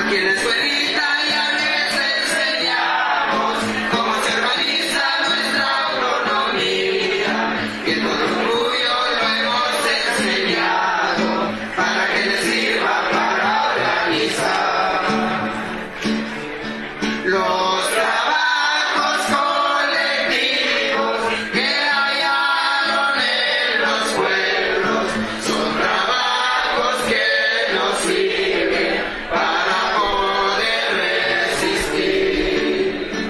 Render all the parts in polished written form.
Aquí en la escuelita ya les enseñamos cómo se organiza nuestra autonomía, que todo orgullo lo hemos enseñado para que les sirva para organizar los trabajos colectivos que hallaron en los pueblos. Son trabajos que nos sirven para poder resistir.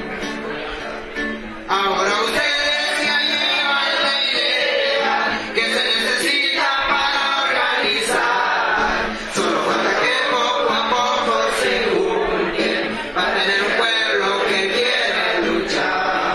Ahora ustedes ya llevan la idea que se necesita para organizar. Solo falta que poco a poco se junten para tener un pueblo que quiere luchar.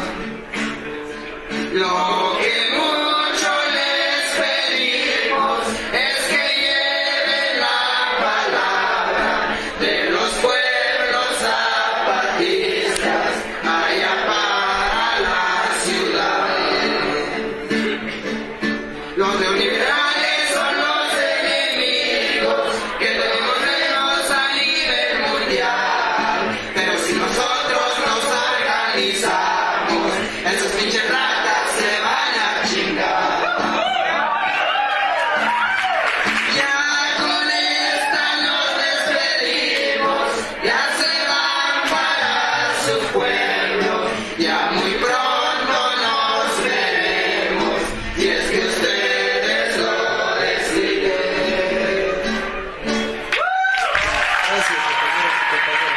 Lo que mucho les pedimos es que lleven la palabra de los pueblos zapatistas allá para la ciudad. Los neoliberales son los enemigos que tenemos menos a nivel mundial. Pero si nosotros nos organizamos, esos pinches ratas se van a chingar. Ya con esta nos despedimos, ya se van para su pueblo, ya muy pronto nos veremos, y es que ustedes lo deciden. Gracias, compañeros y compañeras.